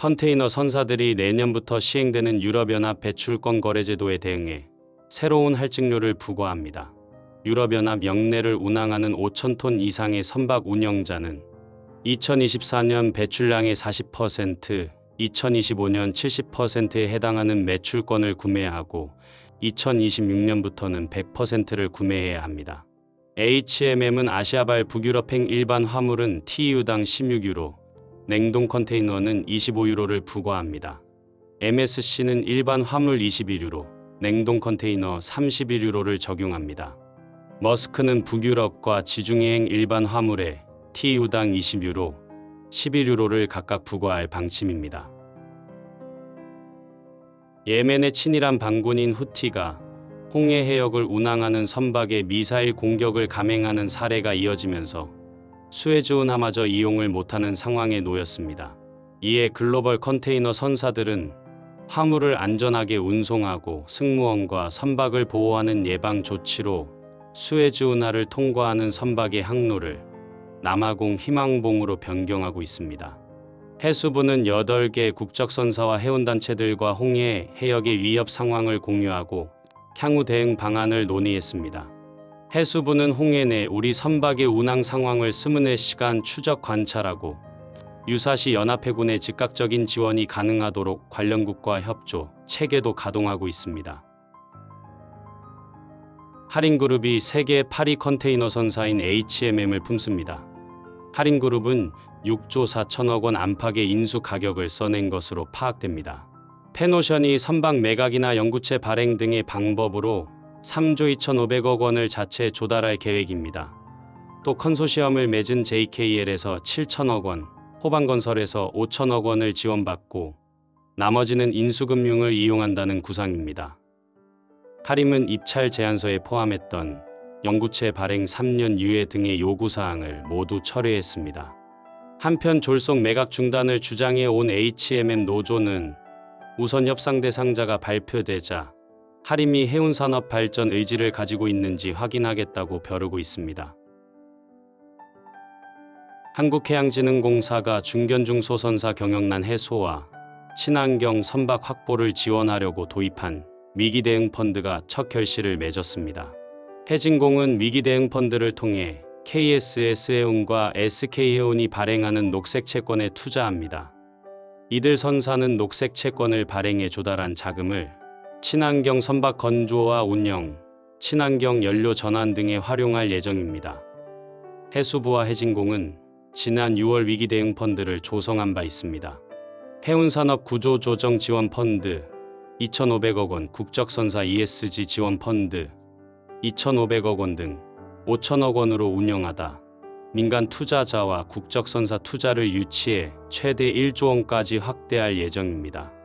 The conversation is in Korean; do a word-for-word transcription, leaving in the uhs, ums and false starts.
컨테이너 선사들이 내년부터 시행되는 유럽연합 배출권 거래제도에 대응해 새로운 할증료를 부과합니다. 유럽연합 역내를 운항하는 오천 톤 이상의 선박 운영자는 이천이십사 년 배출량의 사십 퍼센트, 이천이십오 년 칠십 퍼센트에 해당하는 매출권을 구매하고 이천이십육 년부터는 백 퍼센트를 구매해야 합니다. 에이치엠엠은 아시아발 북유럽행 일반 화물은 티이유당 십육 유로, 냉동 컨테이너는 이십오 유로를 부과합니다. 엠에스씨는 일반 화물 이십일 유로, 냉동 컨테이너 삼십일 유로를 적용합니다. 머스크는 북유럽과 지중해행 일반 화물에 티이유당 이십 유로, 십일 유로를 각각 부과할 방침입니다. 예멘의 친이란 반군인 후티가 홍해 해역을 운항하는 선박에 미사일 공격을 감행하는 사례가 이어지면서 수에즈운하마저 이용을 못하는 상황에 놓였습니다. 이에 글로벌 컨테이너 선사들은 화물을 안전하게 운송하고 승무원과 선박을 보호하는 예방 조치로 수에즈운하를 통과하는 선박의 항로를 남아공 희망봉으로 변경하고 있습니다. 해수부는 여덟 개 국적선사와 해운단체들과 홍해 해역의 위협 상황을 공유하고 향후 대응 방안을 논의했습니다. 해수부는 홍해 내 우리 선박의 운항 상황을 스물네 시간 추적 관찰하고 유사시 연합해군의 즉각적인 지원이 가능하도록 관련국과 협조, 체계도 가동하고 있습니다. 하린그룹이 세계 팔 위 컨테이너 선사인 에이치엠엠을 품습니다. 하린그룹은 육조 사천억 원 안팎의 인수 가격을 써낸 것으로 파악됩니다. 펜오션이 선박 매각이나 영구채 발행 등의 방법으로 삼조 이천오백억 원을 자체 조달할 계획입니다. 또 컨소시엄을 맺은 제이케이엘에서 칠천억 원, 호반건설에서 오천억 원을 지원받고 나머지는 인수금융을 이용한다는 구상입니다. 하림은 입찰 제안서에 포함했던 영구채 발행 삼 년 유예 등의 요구사항을 모두 철회했습니다. 한편 졸속 매각 중단을 주장해 온 에이치엠엠 노조는 우선 협상 대상자가 발표되자 하림이 해운산업 발전 의지를 가지고 있는지 확인하겠다고 벼르고 있습니다. 한국해양진흥공사가 중견중소선사 경영난 해소와 친환경 선박 확보를 지원하려고 도입한 위기대응 펀드가 첫 결실을 맺었습니다. 해진공은 위기대응 펀드를 통해 케이에스에스해운과 에스케이해운이 발행하는 녹색채권에 투자합니다. 이들 선사는 녹색채권을 발행해 조달한 자금을 친환경 선박 건조와 운영, 친환경 연료 전환 등에 활용할 예정입니다. 해수부와 해진공은 지난 유월 위기대응 펀드를 조성한 바 있습니다. 해운산업 구조조정 지원 펀드 이천오백억 원, 국적선사 이에스지 지원 펀드 이천오백억 원 등 오천억 원으로 운영하다 민간 투자자와 국적선사 투자를 유치해 최대 일조 원까지 확대할 예정입니다.